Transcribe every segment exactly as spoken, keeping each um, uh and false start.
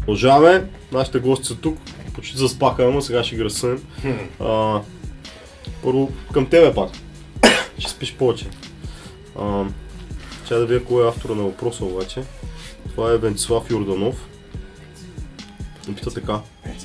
Продължаваме, нашите гости са тук, почти заспаха, ама сега ще ги разсънем. А, първо към тебе пак, ще спиш повече. А, Чай да видя кой е автора на въпроса обаче. Това е Венцислав Йорданов. И пита така.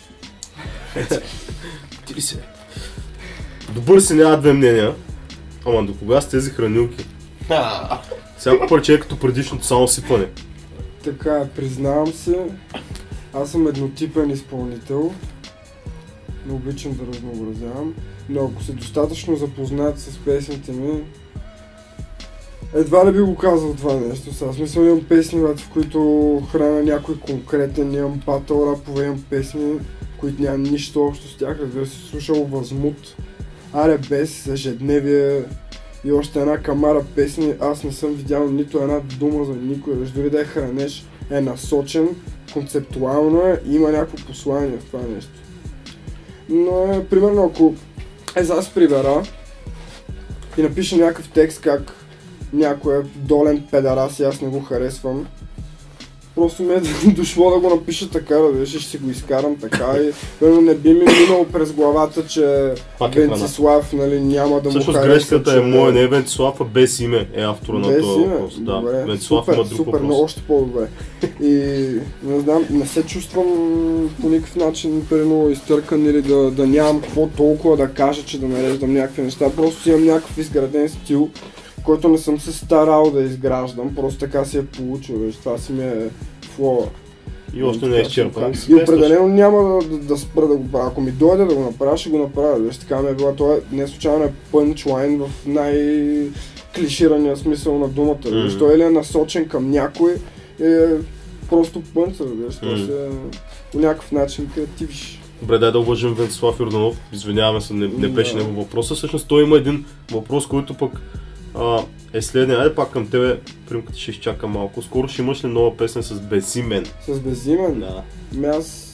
Ти ли си? Добър си, няма две мнения. Ама до кога с тези хранилки? Всяко парче е като предишното, само сипане. Така, признавам се, аз съм еднотипен изпълнител. Не обичам да разнообразявам, но ако се достатъчно запознат с песните ми, едва ли би го казал това нещо. Сега, в смисъл имам песни, в които храня някой конкретен, имам батъл рапове, имам песни, които няма нищо общо с тях. Разбира се, слушал Възмут, Аребес, Ежедневие и още една камара песни. Аз не съм видял нито една дума за никой, дори да е хранеш, е насочен, концептуално е и има някакво послание в това нещо. Но е, примерно ако е за аз прибера и напиша някакъв текст как някой е долен педарас и аз не го харесвам, просто ми е дошло да го напиша така, да виж, ще си го изкарам така и верно не би ми минало през главата, че Венцислав, нали, няма да всъщност му харесва. Всъщност грешката е моя, не е Венцислав, а без име е автора на този въпрос. Да, Венцислав има друг супер, въпрос. но още по-добре. И не знам, не се чувствам по никакъв начин прено изтъркан или да, да нямам какво толкова да кажа, че да нареждам някакви неща. Просто си имам някакъв изграден стил, който не съм се старал да изграждам, просто така си е получил, виж, това си ми е флоа. И още не е изчерпан. И определено няма да, да, да спра да го правя. Ако ми дойде да го направя, ще го направя. Виж, така ми е била, това не случайно е пънчлайн в най-клиширания смисъл на думата. Mm-hmm. Виж, той или е насочен към някой, е просто пънца, виж, той mm-hmm. се по някакъв начин креативиш. Добре, дай да уважим Венцислав Йорданов, извиняваме се, не, не беше него въпроса. Всъщност той има един въпрос, който пък а, е следния. Айде пак към тебе, примката ще изчака малко. Скоро ще имаш ли нова песен с Безимен? С Безимен? Да. Ами аз...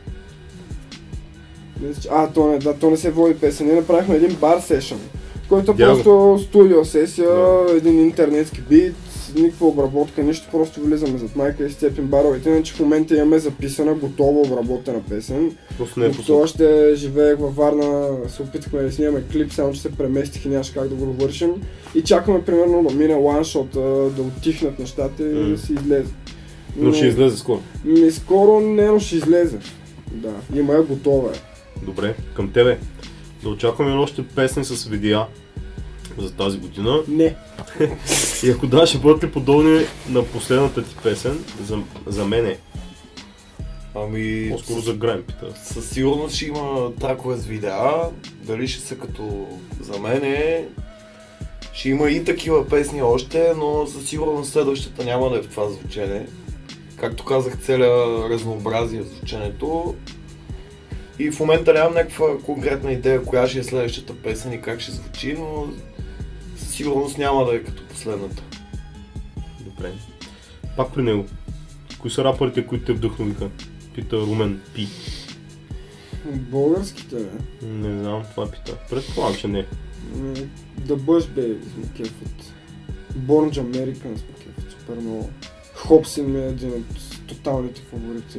А, то не, да, то не се води песен. Ние направихме един бар сешън, който е просто студио сесия, да. Един интернетски бит, никаква обработка, нищо, просто влизаме зад майка и сцепим баровете, иначе в момента имаме записана, готова обработена песен. Просто не е посъл. Още живеех във Варна, се опитахме да снимаме клип, само че се преместих и нямаше как да го довършим. И чакаме примерно да мине ланшот, да отихнат нещата и mm. да си излезе. Но, но ще излезе скоро? Ми скоро не, но ще излезе. Да, има е, готова е. Добре, към тебе. Да очакваме още песни с видеа за тази година. Не. И ако да, ще бъдат ли подобни на последната ти песен, за, за мене? Ами... По-скоро за Грайм пита. Със сигурност ще има тракове с видеа, дали ще са като за мене. Ще има и такива песни още, но със сигурност следващата няма да е в това звучене. Както казах, целя разнообразие в звученето. И в момента нямам някаква конкретна идея коя ще е следващата песен и как ще звучи, но със сигурност няма да е като последната. Добре. Пак при него. Кои са рапърите, които те вдъхновиха? Пита Румен Пи. Българските, бе? Не знам, това пита. Предполагам, че не. The Bush Baby сме кефът. Born American сме кефът, супер много. Хопсин ми е един от тоталните фаворити.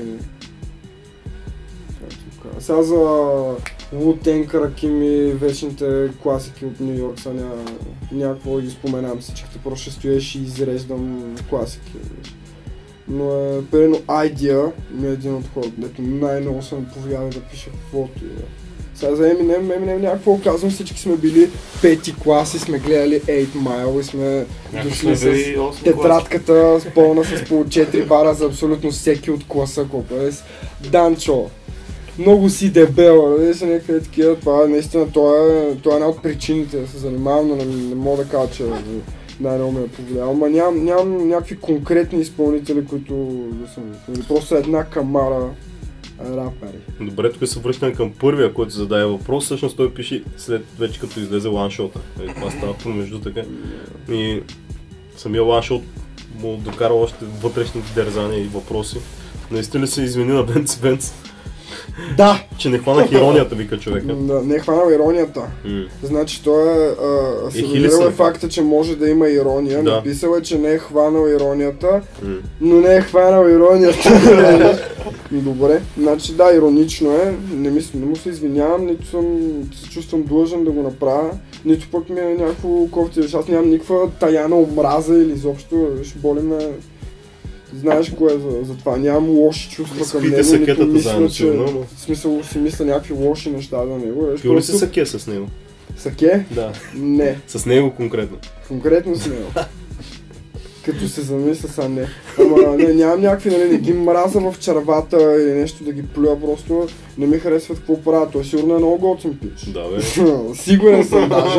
Сега за Wu-Tang, Rakim и вечните класики от Нью Йорк са ня... някакво ги споменам всичките, просто ще стоеш и изреждам класики. Но е, примерно Idea ми е един от хората, дето най-много съм повярвал да пише каквото и да. Сега за Eminem, Eminem някакво казвам, всички сме били пети класи, сме гледали осем Mile и сме дошли с тетрадката с пълна с по четири бара за абсолютно всеки от класа, колко е. Данчо, много си дебел, нали са някакви такива, това е наистина, това е, това е една от причините да се занимавам, но не, не мога да кажа, че най-много ме е повлиял, ама нямам, нямам някакви конкретни изпълнители, които да съм, просто една камара рапери. Добре, тук се връщам към първия, който зададе въпрос, всъщност той пише след вече като излезе ланшота, това става помежду така и самия ланшот му докара още вътрешни дързания и въпроси. Наистина ли се извини на Бенц Бенц? Да! Че не хванах иронията, вика човека. Да, не е хванал иронията. Mm. Значи той е асимилирал е факта, че може да има ирония, да. Написал е, че не е хванал иронията, mm. но не е хванал иронията. Добре, значи да, иронично е, не, ми, не му се извинявам, нито съм, се чувствам длъжен да го направя, нито пък ми е някакво кофти, аз нямам никаква таяна омраза или изобщо, ще боли ме, знаеш кое е за, за това, нямам лоши чувства към него, нито мисля, че, в смисъл си мисля някакви лоши неща за него. Пил ли си саке с него? Саке? Да. Не. С него конкретно? Конкретно с него. Като се замисля са не. Ама не, нямам някакви, нали, не ги мраза в червата или нещо да ги плюя, просто не ми харесват какво правят. Той сигурно е много готин пич. Да, бе. Сигурен съм даже.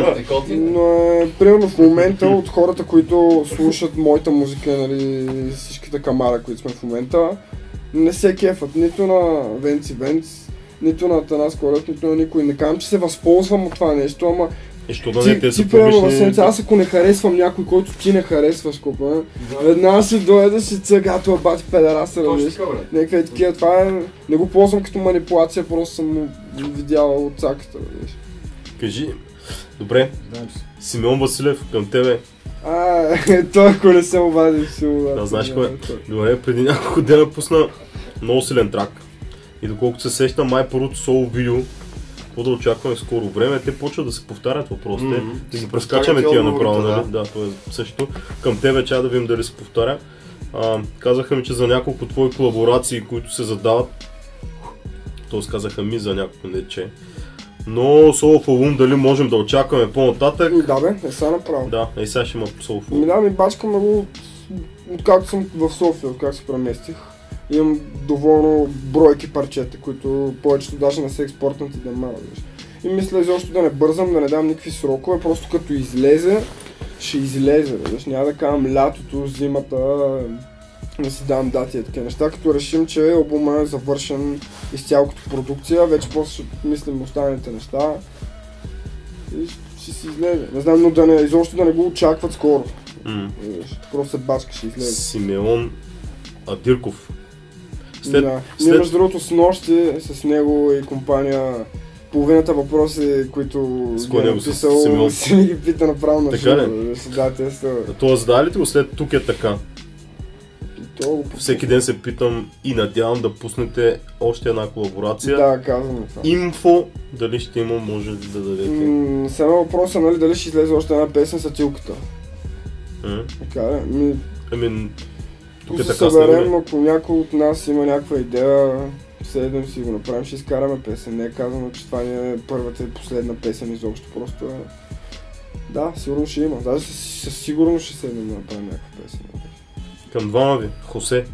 Но е, примерно в момента от хората, които слушат моята музика, нали, всичките камара, които сме в момента, не се кефат нито на Венци Венц, нито на Атанас Колев, нито на никой. Не казвам, че се възползвам от това нещо, ама И що да не, те са ти публични... Аз ако не харесвам някой, който ти не харесваш, купа, веднага си дойде да си цъга, това бати педераса, разбираш. Някакви е такива, това е... Не го ползвам като манипулация, просто съм му видял от цаката, разбираш. Кажи, добре, Симеон Василев, към тебе. А, той ако не се обади, ще обади. Да, знаеш кое? Добре, преди няколко дена пусна много силен трак. И доколкото се сещам, май първото соло видео, какво да очакваме в скоро време, те почват да се повтарят въпросите, mm-hmm. да ги прескачаме тия направо, нали? Да, това е също. Към тебе чая да видим дали се повтаря. А, казаха ми, че за няколко твои колаборации, които се задават, т.е. казаха ми за няколко, не че. Но солов албум дали можем да очакваме по-нататък? Да бе, е сега направо. Да, и сега ще има солов албум. Ми да, ми бачкаме го откакто съм в София, откакто се преместих. Имам доволно бройки парчета, които повечето даже не са експортнати да мала. И мисля изобщо да не бързам, да не дам никакви срокове, просто като излезе, ще излезе. Виж. Няма да казвам лятото, зимата, да си дам дати и такива неща. Като решим, че албумът е завършен изцяло като продукция, вече после ще мислим останалите неща и ще си излезе. Не знам, но да не, изобщо да не го очакват скоро. Mm. Просто се бачка ще излезе. Симеон Адирков. След, да. След... Ние между другото с нощи с него и компания половината въпроси, които ги е написал, си ми ги пита направо на живо. Да, те са... Това задава ли ти го след тук е така? То... Всеки ден се питам и надявам да пуснете още една колаборация. Да, казвам това. Инфо, дали ще има, може ли да дадете? М- Сега въпроса, нали, дали ще излезе още една песен с Атилката. М? Така е, ми... Ами... Тук е така съберем, ако някой от нас има някаква идея, седем си го направим, ще изкараме песен. Не е казано, че това не е първата и последна песен изобщо, просто е... Да, сигурно ще има. Даже със сигурност ще седем да направим някаква песен. Към двама ви, Хосе.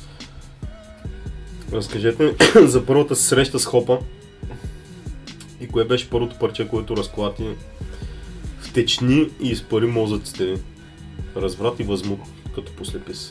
Разкажете ми за първата среща с Хопа и кое беше първото парче, което разклати, втечни и изпари мозъците ви. Разврат и възмут, като послепис.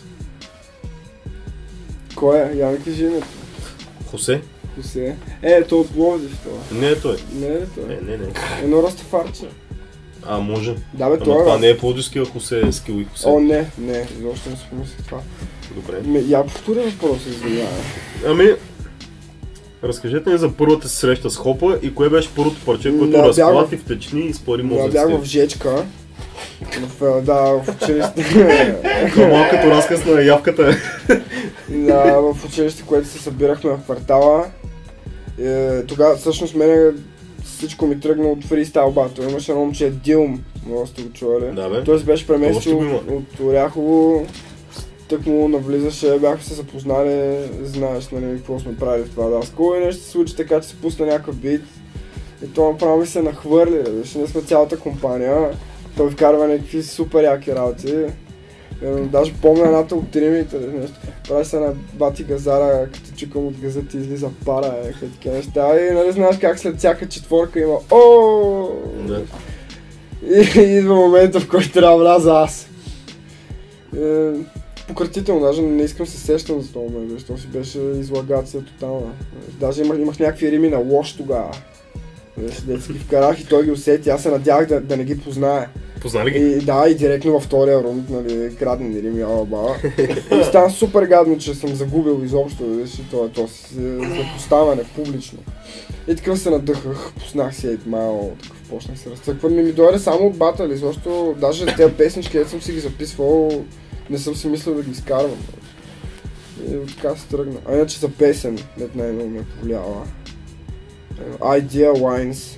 Кой е? Я ми кажи името. Хосе. Хосе. Е, то от Пловдив това. Не е той. Не е той. Е, не, не. Едно растафарче. А, може. Да бе, Ама това, това не е пловдивския Хосе, е Скил и Хосе. О, не, не, изобщо не си помислих това. Добре. Ме, я повторя въпроса, извинявай. Ами, разкажете ми за първата си среща с Хопа и кое беше първото парче, което да, разклати, втечни и изпари мозъците. Да, бях в Жечка. В, да, в училище. Това малкото разказ на явката. Да, в училище, което се събирахме в квартала. Е, тогава всъщност мене всичко ми тръгна от фристайл батъл. Имаше едно момче Дилм, много сте го чували. Да, бе. Той се беше преместил от Оряхово. Тък му навлизаше, бяхме се запознали, знаеш, нали, какво сме правили в това даско и нещо се случи така, че се пусна някакъв бит. И това направо ми се нахвърли, защото ние сме цялата компания. Той вкарва някакви супер яки работи. Даже помня едната от тримите, нещо. Прави се на бати газара, като чукам от газа ти излиза пара, някакви такива неща. И нали знаеш как след всяка четворка има о. Да. И идва момента, в който трябва да вляза аз. Е, пократително, даже не искам се сещам за това момент, защото си беше излагация тотална. Даже имах, имах някакви рими на лош тогава. Дето ги вкарах и той ги усети, аз се надявах да, да не ги познае. Познали ги? И, да, и директно във втория рунд, нали, краднени рими, ала баба. И стана супер гадно, че съм загубил изобщо, виж, това, това за поставяне публично. И такъв се надъхах, пуснах си eight Mile, такъв почнах се разцъквам. Ми ми дойде само от батали, защото даже тези песнички, където съм си ги записвал, не съм си мислил да ги изкарвам. И от така се тръгна. А иначе за песен, дет най-много ме повлияла. Idea Wines.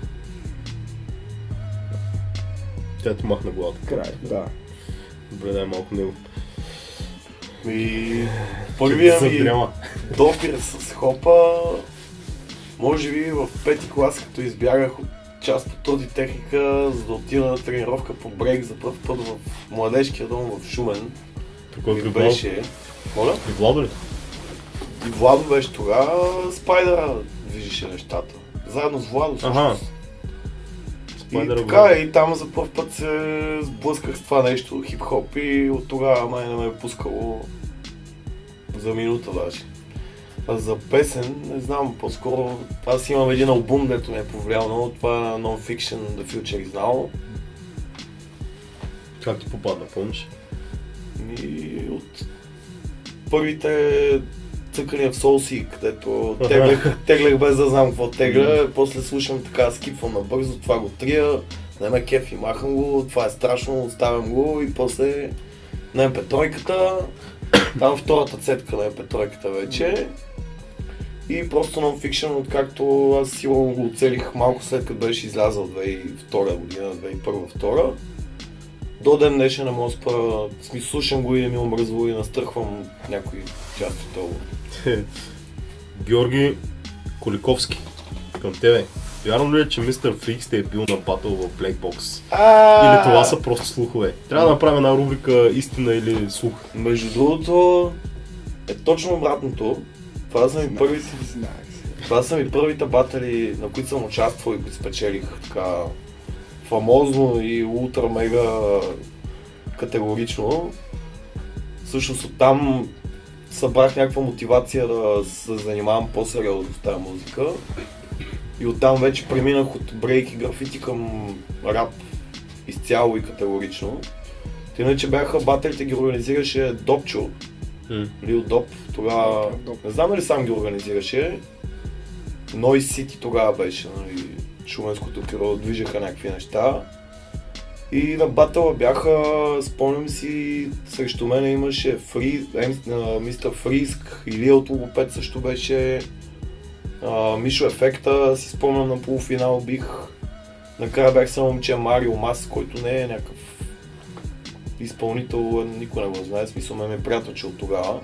Тя ти махна главата. Край, да. Добре, дай малко него. И първия ми Задряма. допир с хопа, може би в пети клас, като избягах от част от този техника, за да отида на тренировка по брейк за първ път в младежкия дом в Шумен. Такой Ми при Владо? беше... Моля? При Владо ли? И Владо беше тогава, Спайдъра движеше нещата. Заедно с Владо всъщност. Ага. И Спайдъра така, Владо. и там за първ път се сблъсках с това нещо, хип-хоп, и от тогава май не ме е пускало за минута даже. А за песен, не знам, по-скоро аз имам един албум, дето ме е повлиял много, това е Non-Fiction, The Future Is Now. Как ти попадна, помниш? И от първите цъкания в Soulseek, където теглех, теглех без да знам какво тегля, после слушам така, скипвам набързо, това го трия, не ме кефи, махам го, това е страшно, оставям го и после на Ем Пи три-ката, там втората цетка на Ем Пи три-ката вече. И просто Non-Fiction, откакто аз сигурно го оцелих малко след като беше излязъл две хиляди и втора година, две хиляди и първа втора. До ден днешен не мога да спра, смисъл, слушам го и не ми омръзва и настръхвам някои части от това. Георги Коликовски, към тебе. Вярно ли е, че мистер Фрикс те е бил на батъл в Black Box? Или това са просто слухове? Трябва да направим една рубрика истина или слух. Между другото е точно обратното. Това са ми първите, това са ми първите батали, на които съм участвал и които спечелих така фамозно и ултра мега категорично. Всъщност оттам събрах някаква мотивация да се занимавам по-сериозно с тази музика. И оттам вече преминах от брейк и графити към рап изцяло и категорично. Иначе бяха баталите, ги организираше Допчо. Mm. Лил Доп, тогава, не знам дали сам ги организираше. Noise City тогава беше, нали, шуменското кюро, движеха някакви неща. И на батъла бяха, спомням си, срещу мен имаше Фри, мистер Фриск, Илия от Логопед също беше, а, Мишо Ефекта, си спомням на полуфинал бих. Накрая бях само момче Марио Мас, който не е някакъв изпълнител, никой не го знае, смисъл ме ме приятелче от тогава.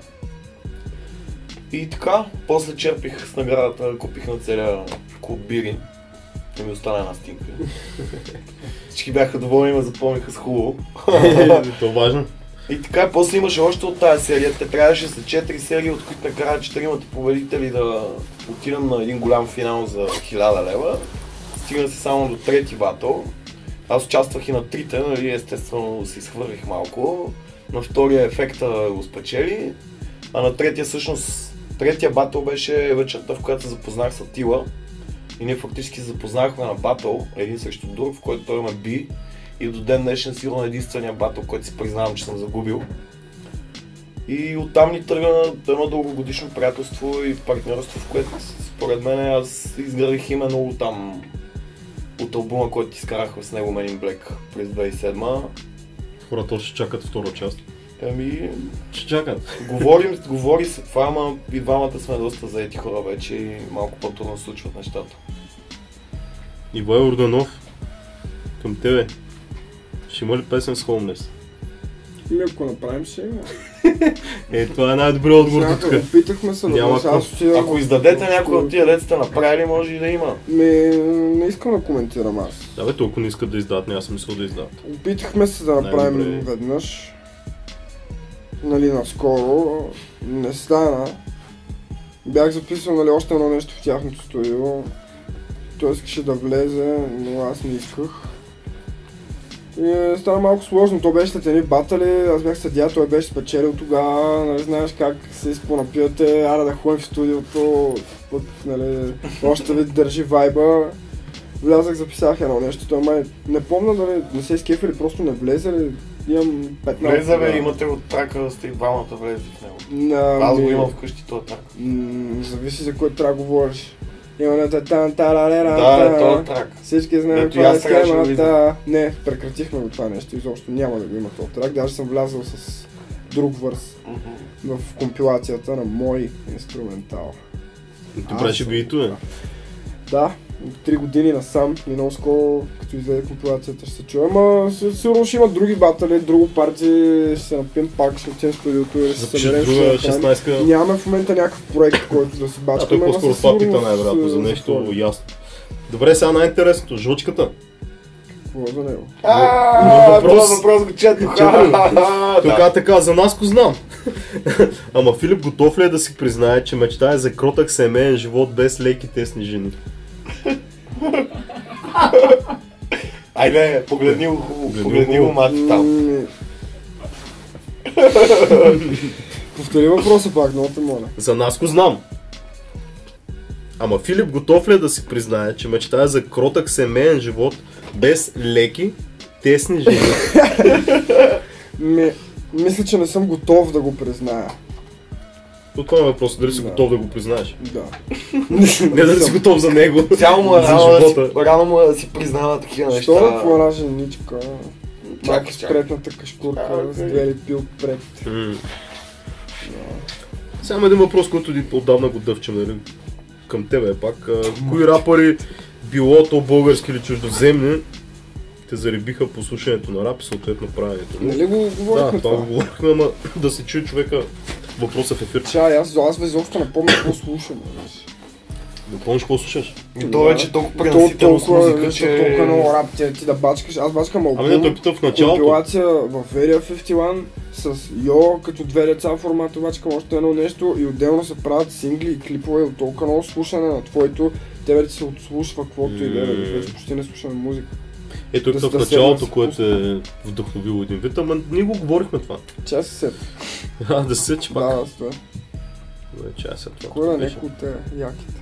И така, после черпих с наградата, купих на целия клуб бири и ми остана една стинка. Всички бяха доволни, ме запомниха с хубаво. Това е важно. И така, после имаше още от тази серия, те трябваше след четири серии, от които накрая четиримата победители да отидем на един голям финал за хиляда лева. Стигна се само до трети батъл. Аз участвах и на трите, нали, естествено се изхвърлих малко. На втория Ефекта го спечели, а на третия всъщност, третия батъл беше вечерта, в която се запознах с Атила. И ние фактически се запознахме на батъл, един срещу друг, в който той ме би. И до ден днешен сигурно единствения батъл, който си признавам, че съм загубил. И оттам ни тръгна едно дългогодишно приятелство и партньорство, в което според мен аз изградих именно там от албума, който изкарахме с него Men in Black през две хиляди и седма. Хората още чакат втора част. Ами... Ще чакат. Говорим, говори се това, ама и двамата сме доста заети хора вече и малко по-трудно случват нещата. Ивай Орданов, към тебе. Ще има ли песен с Homeless? Или ако направим, ще има. Е, това е най-добрият отговор до тук. Опитахме се, Няма но аз отидам... Ако издадете някой от тия дете сте направили, може и да има. Ми, не искам да коментирам аз. Да бе, толкова не искат да издават, няма смисъл да издават. Опитахме се да направим Най-добре. веднъж. Нали, наскоро. Не стана. Бях записал, нали, още едно нещо в тяхното студио. Той искаше да влезе, но аз не исках. И стана малко сложно, то беше след едни батали, аз бях съдия, той беше спечелил тогава, нали, знаеш как се изпонапивате, ара да ходим в студиото, път, нали, още ви държи вайба. Влязах, записах едно нещо, той май не помня дали не се изкефи или просто не влезе, ли, имам петнайсет. Влезе бе, имате от трака, сте и двамата влезли в него. На, Аз го ми... имам вкъщи този трак. М- зависи за кой трак говориш. Имаме тан тарарера. Да, е този трак. Всички знаем Ето каква е аз сега ще го схемата. Не, прекратихме го това нещо, изобщо няма да го има този трак. Даже съм влязъл с друг върс в компилацията на мой инструментал. Ти правиш битове? Да. Да, три години насам и много скоро, като излезе компилацията, ще се чуя, ама сигурно ще има други батали, друго парти, ще се напием пак, ще отидем в студиото и ще се съберем. друга шестнайсетка. Нямаме в момента някакъв проект, който да си бачкаме. А той по-скоро това пита най-вероятно за нещо ясно. Добре, сега най-интересното, жлъчката. Какво за него? Аааа, това въпрос го четох. Тогава така, за нас го знам. Ама Филип готов ли е да си признае, че мечтае за кротък семейен живот без леки тесни жени? Айде, погледни го хубаво, погледни го мати там. Повтори въпроса пак, много те моля. За нас го знам. Ама Филип готов ли е да си признае, че мечтае за кротък семейен живот без леки тесни жени? Ми, мисля, че не съм готов да го призная. От това е въпрос, дали си Да. готов да го признаеш? Да. Не дали си готов за него. Цяло му е За рано да си- живота. рано му е да си признава такива Що неща. да хвана женичка? Чакай, Малко чакай. спретната кашкурка, Чакай. с две ли пил пред. М. Сега има един въпрос, който ни отдавна го дъвчем, нали? Към тебе пак. А, кои рапъри, било то български или чуждоземни, те заребиха по слушането на рап и съответно правенето? Нали го говорихме Да, това това? го говорихме, ама да се чуе човека въпроса в ефир. Чай, аз, аз изобщо не помня какво слушам. знаеш. Не помниш какво слушаш? И то вече толкова То пренаситено с толкова, музика, нещо, че... толкова много рап, ти, ти да бачкаш, аз бачкам Ами не, той албум, пита в началото. компилация в Area петдесет и едно с Йо, като две деца в формата, бачкам още едно нещо и отделно се правят сингли и клипове от толкова много слушане на твоето, тебе ти се отслушва каквото и да е, М. вече почти не слушаме музика. Ето Да да, в се- да началото, се- което е вдъхновило един вид, ама ние го говорихме това. Чай се сет. А, да се че пак. Да, да, стой. Добре, чай сега това. Кой да беше. някой от те яките?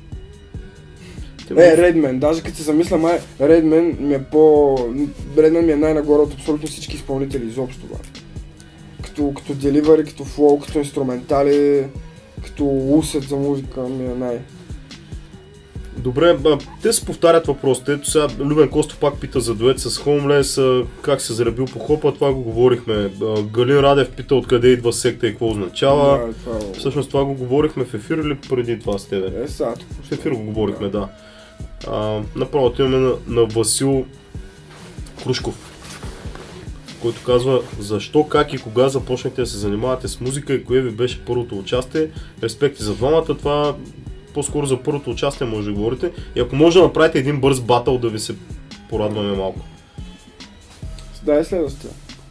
Те Е, може- Redman, даже като се замисля, май Redman ми е по... Redman ми е най-нагоре от абсолютно всички изпълнители изобщо, бе. Като, като деливари, като флоу, като инструментали, като усет за музика ми е най... Добре, а, те се повтарят въпросите. Ето сега Любен Костов пак пита за дует с Homeless, а, как се заребил по хопа, това го говорихме. А, Галин Радев пита откъде идва секта и какво означава. Да, това е... Всъщност това го говорихме в ефир или преди това с тебе? Е, сега тук. В ефир го говорихме, да. А, направо отиваме на, на Васил Крушков, който казва защо, как и кога започнахте да се занимавате с музика и кое ви беше първото участие. Респекти за двамата, това по-скоро за първото участие може да говорите. И ако може да направите един бърз батъл да ви се порадваме малко. Дай следващия.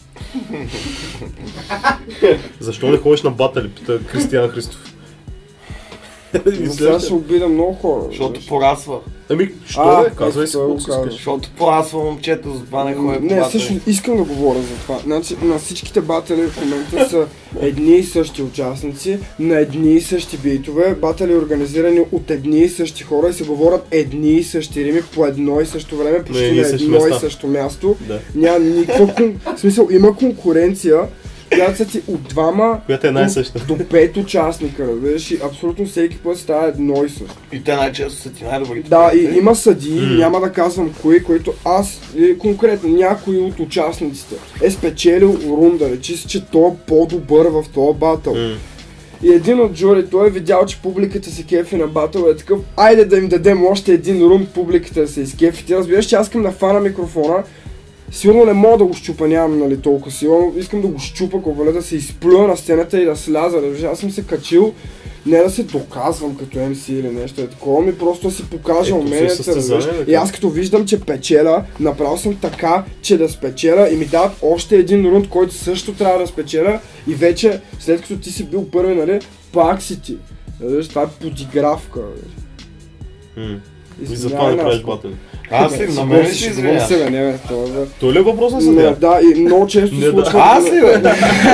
Защо не ходиш на батали, пита Кристиян Христов. И Но сега следващия. ще обида много хора. Защото знаеш. порасва. Ами, що А, бе? Казвай си той какво го си казва. искаш. Защото порасва момчето, затова не ходи по Не, батали. също искам да говоря за това. Значи, на всичките батали в момента са едни и същи участници, на едни и същи битове, батали организирани от едни и същи хора и се говорят едни и същи рими по едно и също време, почти едни и на същи едно и места. също място. Да. Няма никаква кон... в смисъл, има конкуренция, която са ти от двама Която е най-съща. до пет участника, разбираш, и абсолютно всеки път става едно и също. И те най-често са ти най-добрите. Да, и приятели. има съдии, М. няма да казвам кои, които аз, и конкретно някой от участниците е спечелил рунда, речи си, че той е по-добър в този батъл. М. И един от жури, той е видял, че публиката се кефи на батъл, е такъв, айде да им дадем още един рунд публиката да се изкефи. Ти разбираш, че аз искам да фана микрофона, сигурно не мога да го щупа, нямам нали толкова сила, но искам да го щупа, ковале, да се изплюя на сцената и да сляза, разбираш, аз съм се качил, не да се доказвам като Ем Си или нещо е такова, ми просто да си покажа Ето, уменията, си състезание, разбираш. бе, И как? аз като виждам, че печеля, направил съм така, че да спечеля и ми дават още един рунд, който също трябва да спечеля и вече, след като ти си бил първи, нали, пак си ти. Разбираш, това е подигравка, разбираш. М. И Извинявай затова не нас, правиш бе. батали. Аз ли? На мен ли си Шегувам се, извиня? бе, не бе, това бе. Той ли е въпросът за Не, нея? да, и много често Не, се да. случва. Аз ли, бе?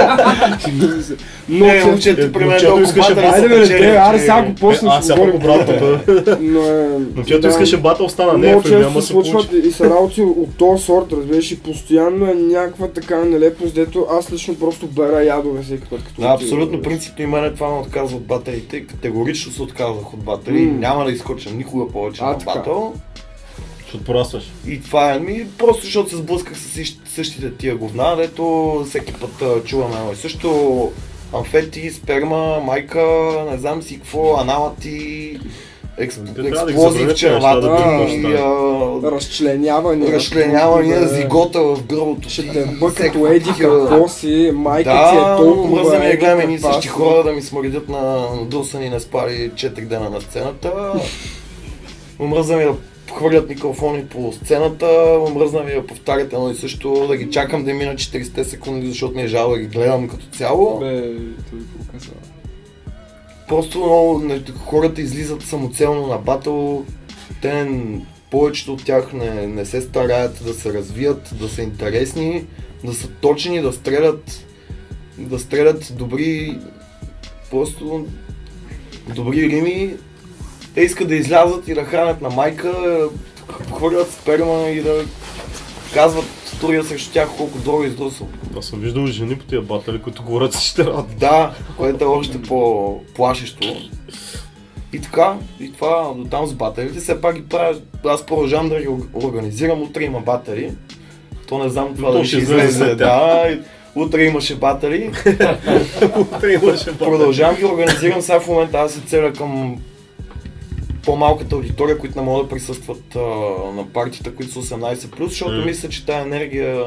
Много Не, често. момчето, е, при мен момчето толкова искаше батали да- са Айде бе, печели, не, аре че- сега го Е, после а, ще сега говорим. обратното. Но е... Момчето да, искаше батъл стана, не е много филм, няма често се се случват получи. и са работи от този сорт, разбираш, и постоянно е някаква така нелепост, дето аз лично просто бера ядове всеки път като... Да, отида, абсолютно разбираш. принципно и мене това ме отказва от батерите. Категорично се отказах от батери. М. Няма да изкоча никога повече А, на така. батъл. Защото порастваш. И това е ми, просто защото се сблъсках с същите тия говна, дето всеки път а, чуваме едно и също. Амфети, сперма, майка, не знам си какво, аналати, експ... експлозии в червата и а... разчленявания, разчленявания, зигота в гърлото. Ще те бъкато еди какво си, майка да, ти е толкова. Да, мръза ми е гледаме едни паси. същи хора да ми смърдят на дусани не спали четири дена на сцената. Мръза ми да хвърлят микрофони по сцената, мръзна ми да повтарят едно и също, да ги чакам да мина четирийсет секунди, защото ми е жал да ги гледам като цяло. Бе, той показва. Просто много хората излизат самоцелно на батъл, те повечето от тях не, не се стараят да се развият, да са интересни, да са точни, да стрелят, да стрелят добри, просто добри рими. Те искат да излязат и да хранят на майка, хвърлят сперма и да казват история срещу тях колко дорого издосвал. Аз съм виждал жени по тия батали, които говорят същите работи. Да, което е още по-плашещо. И така, и това до там с баталите, все пак ги правя, аз продължавам да ги организирам, утре има батали. То не знам това то дали ще излезе, да, утре имаше батали. Утре имаше батали. Продължавам ги организирам, сега в момента аз се целя към по-малката аудитория, които не могат да присъстват а, на партията, които са осемнайсет плюс, защото mm. мисля, че тая енергия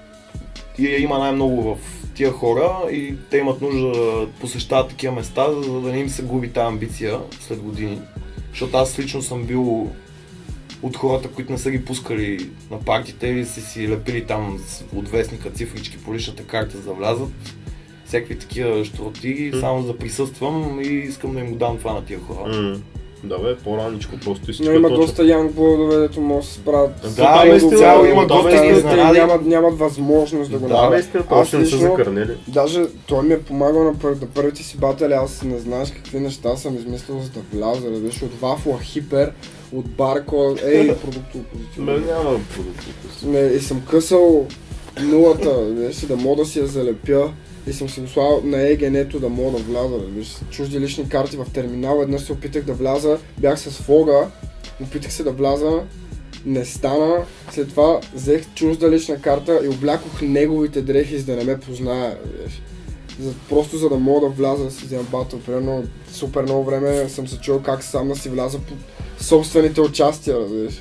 я има най-много в тия хора и те имат нужда да посещават такива места, за да не им се губи тази амбиция след години. Защото аз лично съм бил от хората, които не са ги пускали на партиите или са си лепили там от вестника цифрички по личната карта за да влязат. Всякакви такива щуротиги, mm. само за да присъствам и искам да им го дам това на тия хора. Mm. Да бе, по-раничко просто и Но има доста янгболдове, дето могат да се справят. Да, да цяло има доста изненади. Нямат, нямат възможност да го направят. Да, наистина, просто не са закърнели. Даже той ми е помагал на пър, да първите си батали, аз не знаеш какви неща съм измислил за да вляза, да беше от Вафла Хипер, от Барко, ей, продуктово. Ме няма продуктово. Не, и съм късал нулата, беше да мога да си я залепя. И съм си го слагал на егенето да мога да вляза, виж, чужди лични карти в терминал, веднъж се опитах да вляза, бях с флога, опитах се да вляза, не стана, след това взех чужда лична карта и облякох неговите дрехи, за да не ме познае, виж. За, просто за да мога да вляза да си взема батъл, примерно супер много време съм се чул как сам да си вляза по собствените участия, разбираш.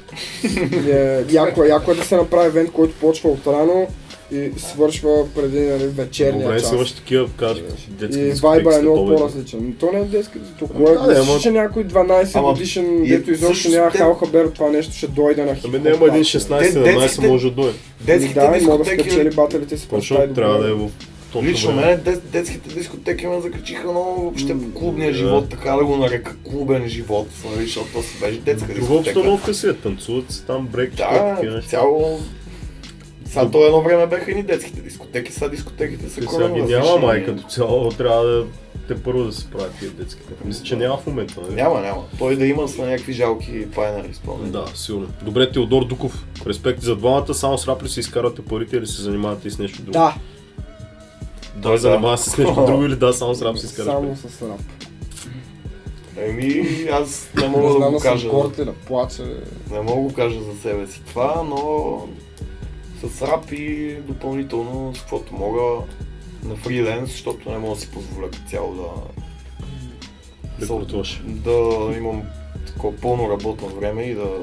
Е, яко, яко е да се направи евент, който почва от рано и свършва преди нали, вечерния Добре, час. Добре, си такива, кажеш, детски и вайба е много по-различен. То не е детски, толкова е. Да, мисля, че някой дванайсет годишен, дето изобщо няма хал хабер от това нещо, ще дойде на хип-хоп. Ами няма един шестнайсет-седемнайсет може да дойде. Детските да, и мога да дискотеки... спечели баталите си. Точно, трябва да е в точно Лично мен детските дискотеки ме закачиха много въобще по клубния живот, така да го нарека клубен живот, защото то си беше детска дискотека. Друга обстановка си е, танцуват си там брейк, да, цяло... Сега то едно време бяха и ни детските дискотеки, сега дискотеките са коренно различни. Няма май като цяло, трябва да те първо да се правят тия детските. Мисля, че няма в момента, нали? Няма, няма. Той да има с някакви жалки пайнери изпълнени. Да, сигурно. Добре, Теодор Дуков, респекти за двамата, само с рап ли си изкарвате парите или се занимавате и с нещо друго? Да. Да, занимава се с нещо друго или да, само с рап си изкарвате? Само с рап. Еми, аз не мога да го кажа. Корте, да плаче. Не мога да го кажа за себе си това, но с рап и допълнително с каквото мога на фриленс, защото не мога да си позволя като цяло да... Да крутваш. Да имам такова пълно работно време и да...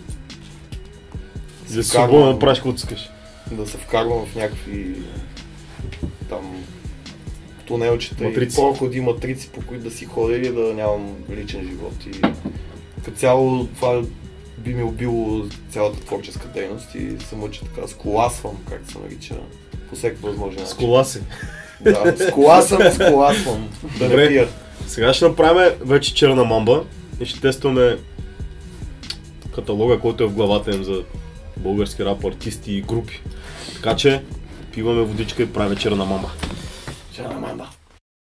Да си свободно да правиш каквото искаш. Да се вкарвам в някакви... там... тунелчета и проходи матрици, по които да си ходя и да нямам личен живот. И като цяло това би ми убило цялата творческа дейност и се мъча така, сколасвам, както се нарича, по всеки възможен начин. Сколаси. Да, сколасвам и сколасвам, да не пия. Сега ще направим вече черна мамба и ще тестваме каталога, който е в главата им за български рап артисти и групи. Така че пиваме водичка и правим черна мамба. Черна мамба.